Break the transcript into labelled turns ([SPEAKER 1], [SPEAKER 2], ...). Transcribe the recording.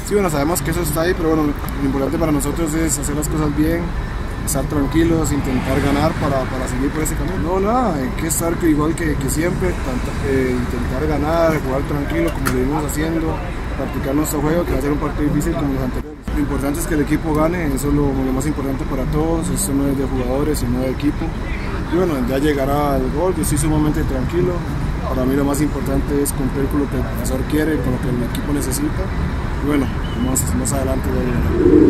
[SPEAKER 1] Sí, bueno, sabemos que eso está ahí, pero bueno, lo importante para nosotros es hacer las cosas bien, estar tranquilos, intentar ganar para seguir por ese camino. No, nada, hay que estar igual que siempre, intentar ganar, jugar tranquilo como lo venimos haciendo, practicar nuestro juego, que va a ser un partido difícil como los anteriores. Lo importante es que el equipo gane, eso es lo más importante para todos, eso no es de jugadores, sino de equipo. Y bueno, ya llegará el gol, yo estoy sumamente tranquilo. Para mí lo más importante es cumplir con lo que el profesor quiere, con lo que el equipo necesita. Y bueno, más adelante voy a llegar.